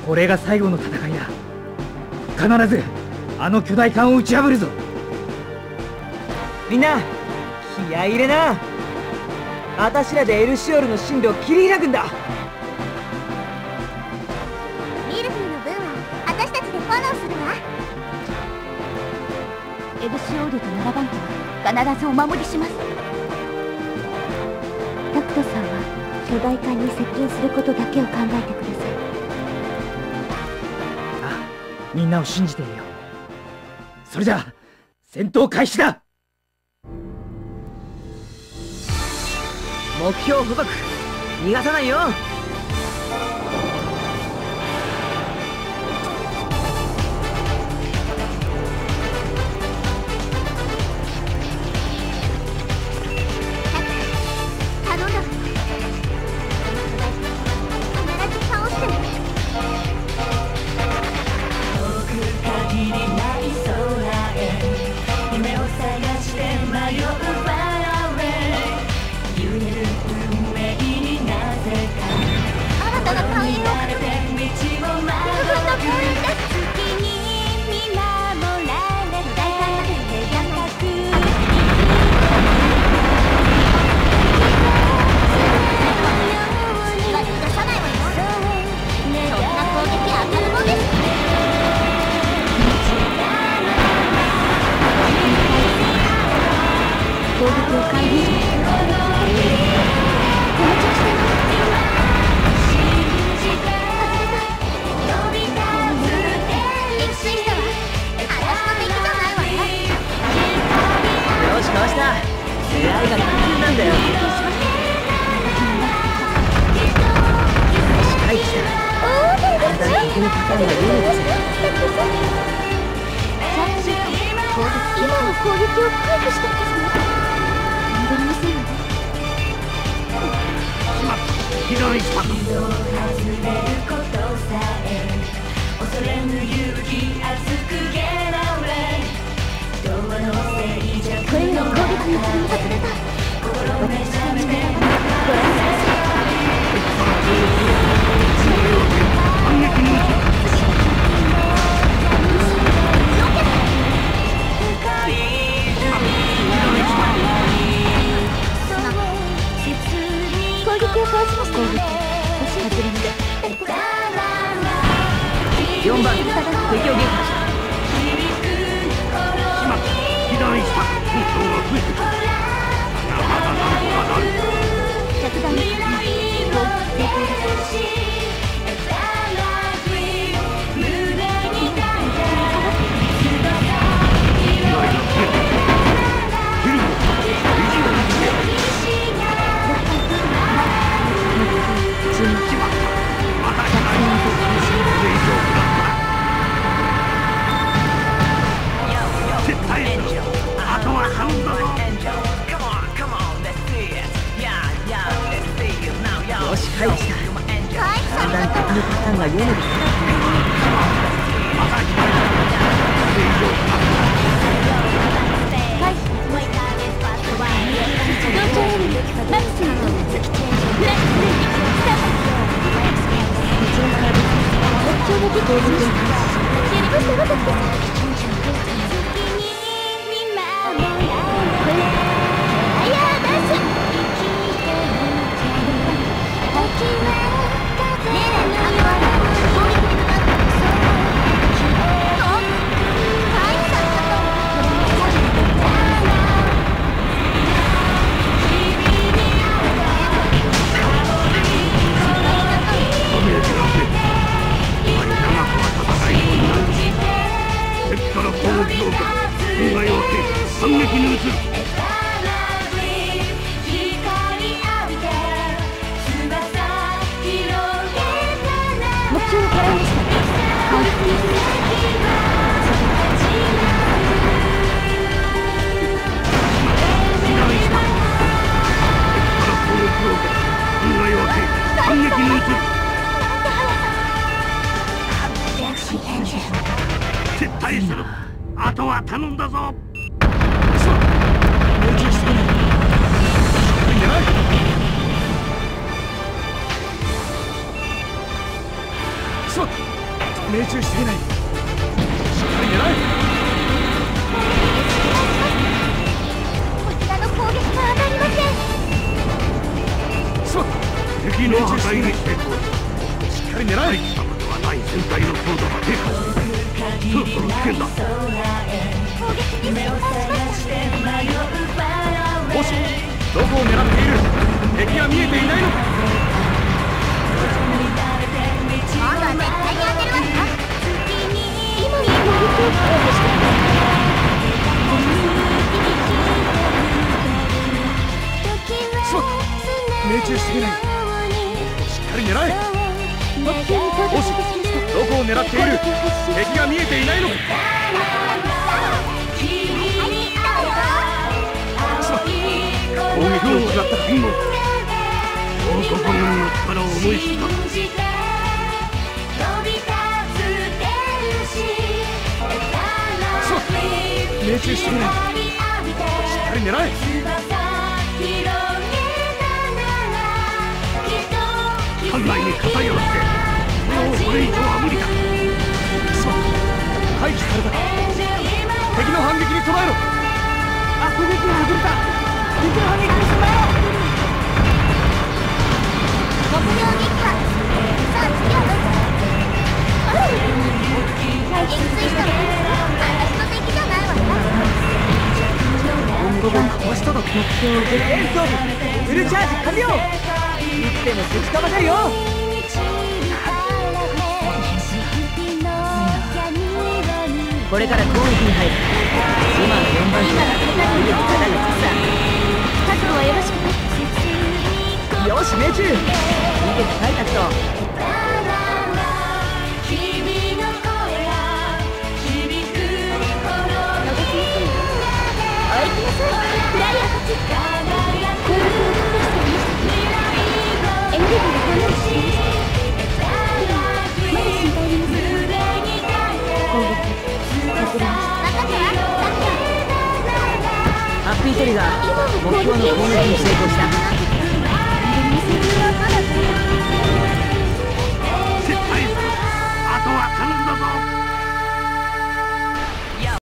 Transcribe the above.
これが最後の戦いだ。必ずあの巨大艦を打ち破るぞ。 みんな気合い入れな。あたしらでエルシオールの進路を切り開くんだ。 ミルフィーの分は私たちでフォローするわ。エルシオールと7番手は必ずお守りします。タクトさんは巨大艦に接近することだけを考えてください。 ああ、みんなを信じているよ。それじゃあ戦闘開始だ。 目標捕捉、逃がさないよ。 頼んだわよ。必ず倒してね。 遠く限りない空へ夢を探して迷うファラウェイ、揺れる運命になぜか新たな艦員をかけて道をの窓公園です。 月に見守られて大艦まで高く隙は逃がさないわよ。そんな攻撃当たるもんです。攻撃を開始しました。この調子で撃墜したわ。私の敵じゃないわね。 よしかわした。出会いが単純なんだよ。しっかりした。 大手だんだん敵のパターンが見えてきた。 今の攻撃を回避したんですね。戻りませんわね。 ひどいした外れることさえ恐れぬ勇気熱くゲラウェイ、ドアのせいじゃこれより攻撃に積み重ねた私の力をご覧ください。攻撃を返しました。少し外れまで。 4番敵を撃破した。 ひどいした本当が増えてくる。まだなんとかなる。 着弾に成功です。 よし回避した。だんだん敵のパターンが読めてきた。 撤退する。あとは頼んだぞ。 命中しすぎない。いいんじゃない。 しまった。 命中しすぎない。しっかり狙え。 こちらの攻撃が当たりません。 しまった。敵の破壊に成功。しっかり狙え。大したことはない全体の強度が低下している。そろそろ危険だ。 攻撃に失敗しました。 ボス、どこを狙っている。敵が見えていないのか。 今度は絶対に当てるわよ。今の攻撃を回避してしまった。命中しすぎない。しっかり狙え。 目標に到ボス、 達しました。 どこを狙っている。敵が見えていないのか。攻撃を食らった信号。ここの力を思い知った。そう命中していない。しっかり狙え。艦内に偏らせてもうこれ以上は無理だ。そう廃棄された。敵の反撃に備えろ。 攻撃が外れた。敵の反撃に備えろ。 目標撃破。さあ次はどこ。撃墜したの私の敵じゃないわよ。 ほぼかわしただ。目標演奏部フルチャージ完了。いつでもぶちかませるよ。これから攻撃に入る。今の4番手なら無理に肩がつくさ。 覚悟はよろしくね。 よし命中。逃げて帰った人。 お行きなさい。フライヤーたち。攻撃を確保されました。エネルギーが離れてしまいました。でもまだ心配ありません。攻撃外れました。任せはハッピートリガー、目標の攻撃に成功した。 絶対あとは頼んだぞ。